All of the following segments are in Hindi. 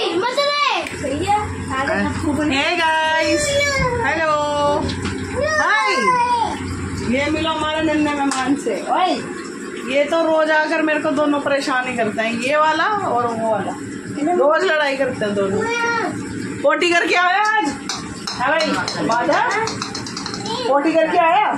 Hey guys, हेलो, हाय। ये मिलो हमारे नन्हे मेहमान से। ओए, ये तो रोज आकर मेरे को दोनों परेशानी करते हैं, ये वाला और वो वाला, रोज लड़ाई करते हैं दोनों। पोटी करके आया आज? है भाई बाजा, पोटी करके आया?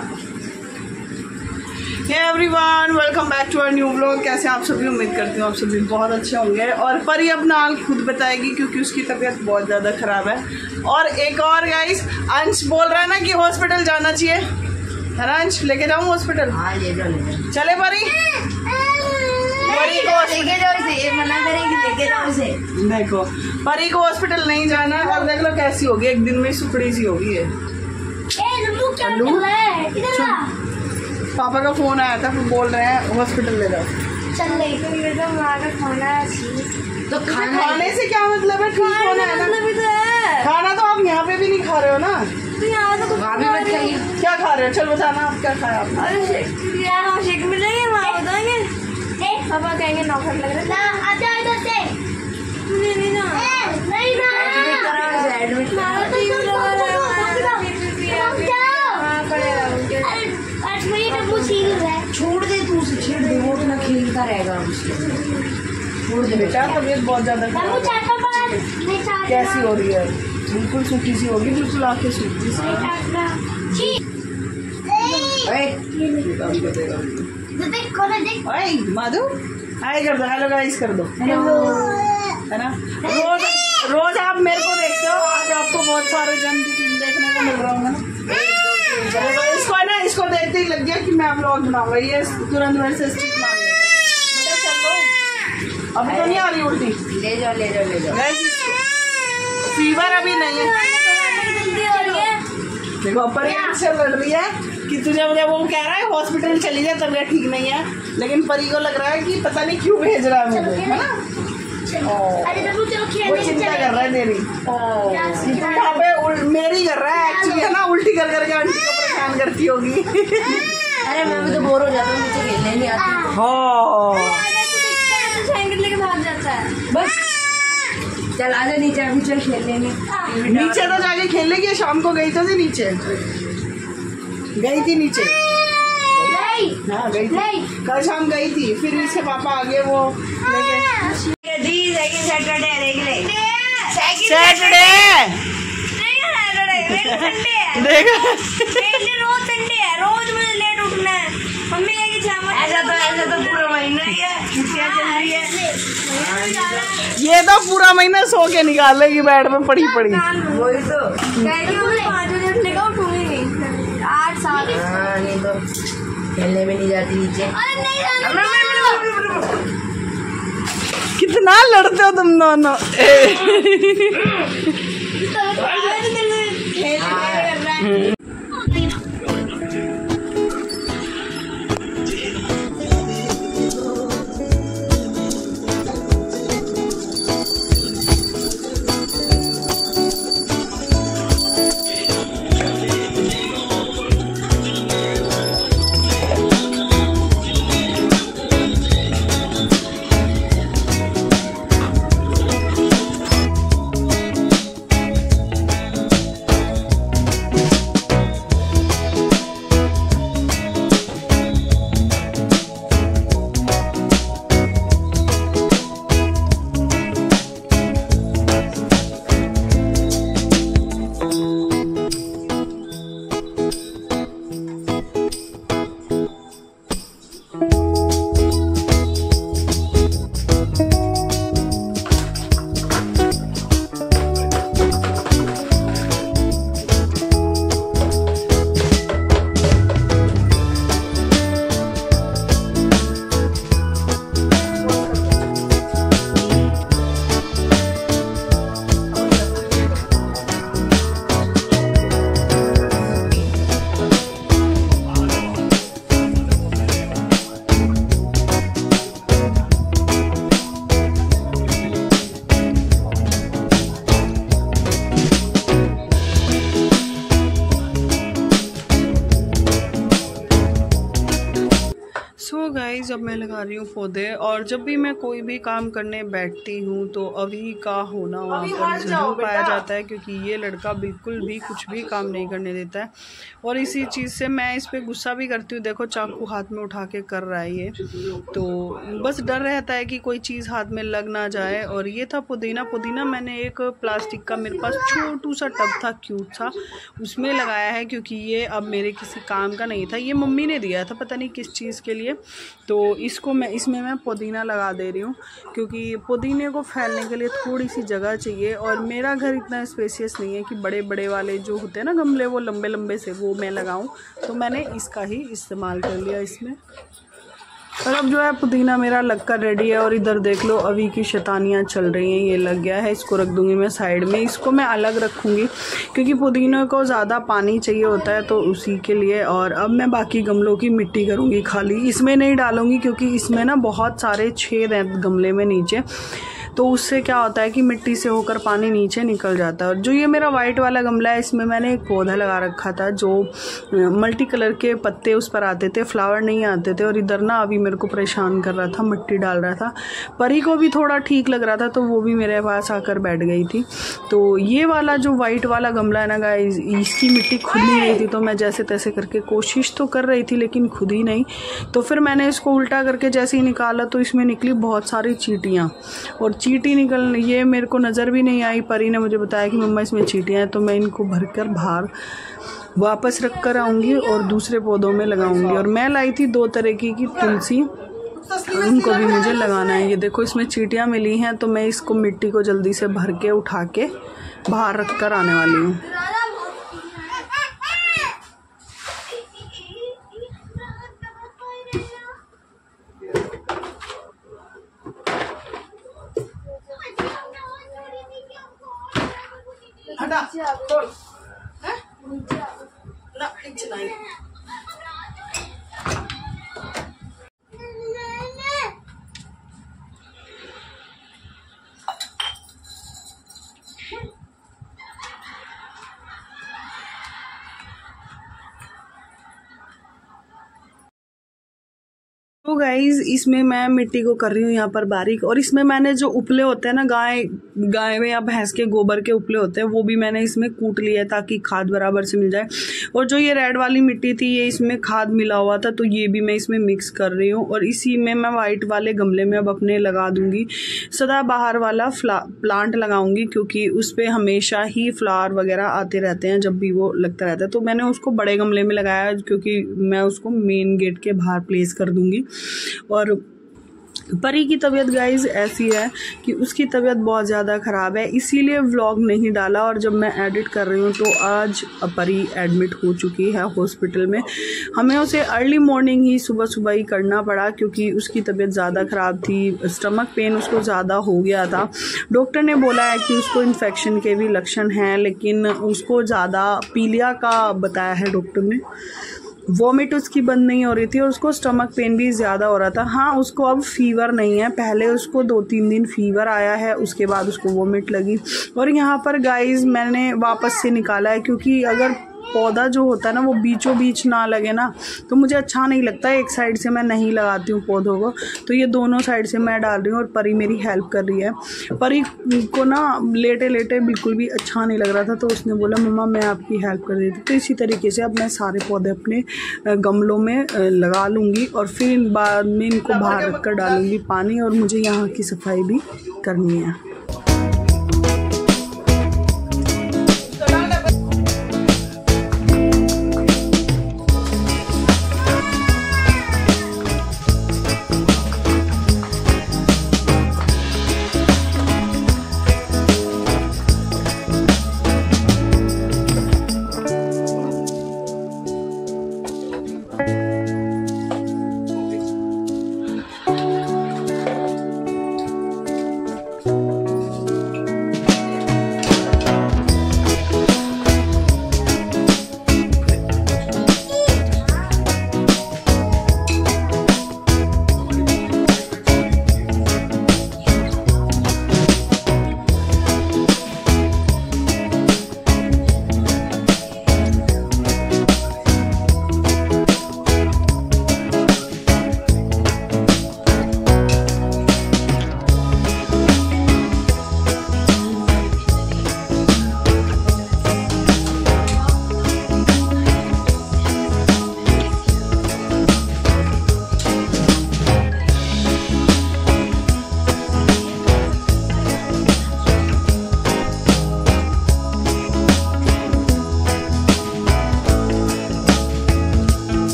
Everyone, welcome back to our new vlog. कैसे आप सभी? उम्मीद करती हूँ आप सभी बहुत अच्छे होंगे। और परी अपना हाल खुद बताएगी क्योंकि उसकी तबीयत बहुत ज़्यादा ख़राब है। और एक और गाइस, अंश बोल रहा है ना कि हॉस्पिटल जाना चाहिए, है ना अंश? लेके जाऊँ हॉस्पिटल? हाँ ले जाओ चले परी? परी को लेके जाओ इसे, ये मना करेगी लेके जाओ इसे। देखो, परी को हॉस्पिटल नहीं जाना है और देख लो कैसी होगी, एक दिन में सुखड़ी सी होगी ये। पापा का फोन आया था, फिर बोल रहे हैं हॉस्पिटल ले जाओ। चल ले तो माँ का खाना तो खाने से क्या मतलब है? ठीक होना है ना, खाना तो आप यहाँ पे भी नहीं खा रहे हो ना, तो यहाँ तो मत खाइए। क्या खा रहे हो? चल बताना आप क्या खाया आपने? अरे शेक मिलेंगे, वहाँ बताएंगे। पापा कहेंगे नौकर लग रहा है। आजा इधर से। नहीं ना, नहीं ना, एडमिट करा छोड़ दे, तू उसे छेड़ दे, वो अपना खेलता रहेगा उसके। छोड़ दे बेटा, तबीयत बहुत ज्यादा कैसी हो रही है? बिल्कुल सूखी सी होगी, बिल्कुल आंखें सूखी सी। माधु हाय कर दो, हेलो गाइस कर दो, है ना? रोज रोज आप मेरे को देखते हो, आज आपको बहुत सारे जन देखने को मिल रहा होगा ना। इसको है ना, इसको देखते ही लग गया कि मैं व्लॉग बनाऊंगा, ये तुरंत मेरे से स्टिक मांग लेता है। चलो, अभी तो नहीं आ रही उल्टी? ले जाओ ले जाओ ले जाओ। फीवर अभी नहीं है। देखो परी से लड़ रही है कि तुझे मुझे वो कह रहा है हॉस्पिटल चली जाए, तबीयत ठीक नहीं है, लेकिन परी को लग रहा है कि पता नहीं क्यों भेज रहा है मुझे, है ना? वो चिंता कर रहा है मेरी, यहाँ पे मेरी कर रहा है एक्चुअली, है ना? उल्टी कर करके आंटी को परेशान करती होगी। अरे मैं भी तो बोर हो जाता हूँ, मुझे खेलने नहीं आता। साइकिल लेके भाग जाता है बस। चल आजा नीचे, अभी चल खेल लेंगे। नीचे तो जाके खेल लेगी, शाम को गई तो थी नीचे, गई थी नीचे। हाँ गई थी, कल शाम गई थी, फिर इसके पापा आगे वो लेके सैटरडे देख ले, सैटरडे देखो रोज संडे है, रोज मुझे लेट उठना है। मम्मी कहेगी ऐसा तो पूरा महीना ही है, छुट्टियाँ चल रही है। ये तो पूरा महीना सो के निकालेगी बेड में पड़ी पड़ी। वही तो 5 बजे उठने का उठूंगी नहीं, 8-7। नहीं तो खेलने में नहीं जाती नीचे। कितना लड़ते हो तुम दोनों। गाइस अब मैं लगा रही हूँ पौधे, और जब भी मैं कोई भी काम करने बैठती हूँ तो अभी का होना वहाँ पर जरूर पाया जाता है, क्योंकि ये लड़का बिल्कुल भी कुछ भी काम नहीं करने देता है। और इसी चीज़ से मैं इस पर गुस्सा भी करती हूँ। देखो चाकू हाथ में उठा के कर रहा है ये, तो बस डर रहता है कि कोई चीज़ हाथ में लग ना जाए। और ये था पुदीना। पुदीना मैंने एक प्लास्टिक का, मेरे पास छोटू सा टब था क्यूट सा, उसमें लगाया है, क्योंकि ये अब मेरे किसी काम का नहीं था। ये मम्मी ने दिया था, पता नहीं किस चीज़ के लिए। तो इसमें मैं पुदीना लगा दे रही हूँ, क्योंकि पुदीने को फैलने के लिए थोड़ी सी जगह चाहिए। और मेरा घर इतना स्पेशियस नहीं है कि बड़े बड़े वाले जो होते हैं ना गमले, वो लंबे लंबे से वो मैं लगाऊं, तो मैंने इसका ही इस्तेमाल कर लिया इसमें। और अब जो है पुदीना मेरा लगकर रेडी है। और इधर देख लो अभी की शैतानियाँ चल रही हैं। ये लग गया है, इसको रख दूंगी मैं साइड में। इसको मैं अलग रखूंगी क्योंकि पुदीने को ज़्यादा पानी चाहिए होता है, तो उसी के लिए। और अब मैं बाकी गमलों की मिट्टी करूंगी खाली, इसमें नहीं डालूंगी क्योंकि इसमें ना बहुत सारे छेद हैं गमले में नीचे, तो उससे क्या होता है कि मिट्टी से होकर पानी नीचे निकल जाता है। और जो ये मेरा वाइट वाला गमला है, इसमें मैंने एक पौधा लगा रखा था जो मल्टी कलर के पत्ते उस पर आते थे, फ्लावर नहीं आते थे। और इधर ना अभी मेरे को परेशान कर रहा था, मिट्टी डाल रहा था। परी को भी थोड़ा ठीक लग रहा था, तो वो भी मेरे पास आकर बैठ गई थी। तो ये वाला जो वाइट वाला गमला है ना गाइस, इसकी मिट्टी खुद नहीं रही थी, तो मैं जैसे तैसे करके कोशिश तो कर रही थी लेकिन खुद ही नहीं। तो फिर मैंने इसको उल्टा करके जैसे ही निकाला तो इसमें निकली बहुत सारी चींटियाँ, और चींटी निकल, ये मेरे को नज़र भी नहीं आई। परी ने मुझे बताया कि मम्मा इसमें चींटियाँ हैं, तो मैं इनको भरकर बाहर वापस रख कर आऊँगी और दूसरे पौधों में लगाऊंगी। और मैं लाई थी 2 तरह की तुलसी, उनको भी मुझे लगाना है। ये देखो इसमें चींटियाँ मिली हैं, तो मैं इसको मिट्टी को जल्दी से भर के उठा के बाहर रख कर आने वाली हूँ। हटा छोड़, ना नीचे नहीं। तो गाइज इसमें मैं मिट्टी को कर रही हूँ यहाँ पर बारीक। और इसमें मैंने जो उपले होते हैं ना, गाय में या भैंस के गोबर के उपले होते हैं, वो भी मैंने इसमें कूट लिया है ताकि खाद बराबर से मिल जाए। और जो ये रेड वाली मिट्टी थी, ये इसमें खाद मिला हुआ था, तो ये भी मैं इसमें मिक्स कर रही हूँ। और इसी में मैं वाइट वाले गमले में अब अपने लगा दूंगी सदाबहार वाला प्लांट लगाऊंगी, क्योंकि उस पर हमेशा ही फ्लावर वगैरह आते रहते हैं जब भी वो लगता रहता है। तो मैंने उसको बड़े गमले में लगाया, क्योंकि मैं उसको मेन गेट के बाहर प्लेस कर दूंगी। और परी की तबीयत गाइज ऐसी है कि उसकी तबीयत बहुत ज़्यादा ख़राब है, इसीलिए व्लॉग नहीं डाला। और जब मैं एडिट कर रही हूँ तो आज परी एडमिट हो चुकी है हॉस्पिटल में। हमें उसे अर्ली मॉर्निंग ही सुबह ही करना पड़ा, क्योंकि उसकी तबीयत ज़्यादा ख़राब थी। स्टमक पेन उसको ज़्यादा हो गया था। डॉक्टर ने बोला है कि उसको इन्फेक्शन के भी लक्षण हैं, लेकिन उसको ज़्यादा पीलिया का बताया है डॉक्टर ने। वॉमिट उसकी बंद नहीं हो रही थी और उसको स्टमक पेन भी ज़्यादा हो रहा था। हाँ, उसको अब फीवर नहीं है, पहले उसको 2-3 दिन फीवर आया है, उसके बाद उसको वॉमिट लगी। और यहाँ पर गाइस मैंने वापस से निकाला है, क्योंकि अगर पौधा जो होता है ना वो बीचों बीच ना लगे ना, तो मुझे अच्छा नहीं लगता। एक साइड से मैं नहीं लगाती हूँ पौधों को, तो ये दोनों साइड से मैं डाल रही हूँ। और परी मेरी हेल्प कर रही है। परी को ना लेटे लेटे बिल्कुल भी अच्छा नहीं लग रहा था, तो उसने बोला मम्मा मैं आपकी हेल्प कर देती। तो इसी तरीके से अब मैं सारे पौधे अपने गमलों में लगा लूँगी, और फिर बाद में इनको बाहर रख कर डालूँगी पानी। और मुझे यहाँ की सफाई भी करनी है।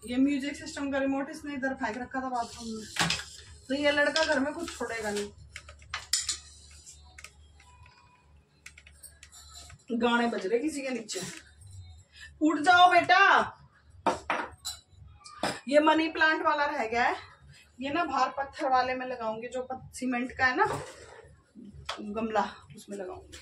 ये म्यूजिक सिस्टम का रिमोट इसने इधर फेंक रखा था बाथरूम में, तो ये लड़का घर में कुछ छोड़ेगा नहीं। गाने बज रहे किसी के नीचे, उठ जाओ बेटा। ये मनी प्लांट वाला रह गया है, ये ना बाहर पत्थर वाले में लगाऊंगी, जो सीमेंट का है ना गमला, उसमें लगाऊंगी।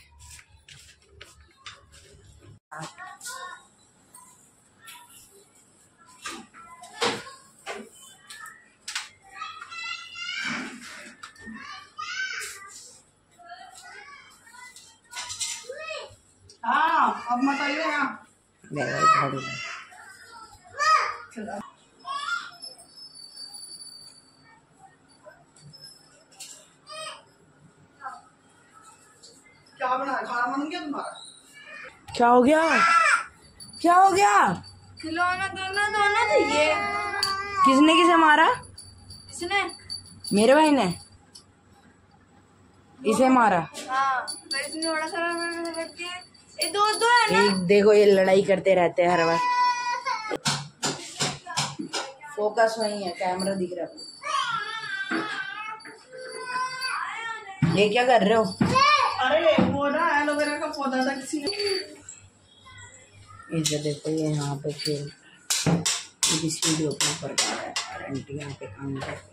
हाँ अब मत आइए यहाँ। क्या बना खाना बन गया तुम्हारा? क्या हो गया? क्या हो गया? खिलौना दोनों चाहिए। किसने किसे मारा? इसने मेरे भाई ने इसे मारा। हाँ, तो इसने थोड़ा सा करके ये दो है ना। देखो ये लड़ाई करते रहते हैं हर बार। फोकस वही है, कैमरा दिख रहा है। ये क्या कर रहे हो? अरे वो ना एलोवेरा का पौधा था किसी ने। इसे देखो ये यहाँ पे खेल इस वीडियो के ऊपर जा रहा है और आंटी यहाँ पे काम कर रही है।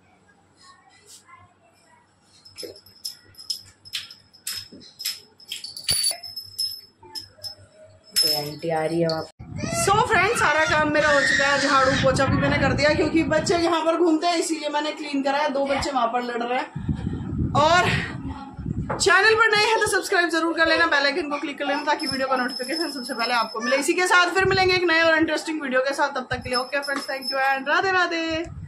तो आंटी आ रही है वापस। सो फ्रेंड्स, सारा काम मेरा हो चुका है, झाड़ू पोछा भी मैंने कर दिया, क्योंकि बच्चे यहाँ पर घूमते हैं इसीलिए मैंने क्लीन करा है। 2 बच्चे वहां पर लड़ रहे हैं। और चैनल पर नए हैं तो सब्सक्राइब जरूर कर लेना, बेल आइकन को क्लिक कर लेना ताकि वीडियो का नोटिफिकेशन सबसे पहले आपको मिले। इसी के साथ फिर मिलेंगे एक नए और इंटरेस्टिंग वीडियो के साथ। तब तक के लिए okay friends, thank you and Radhe Radhe.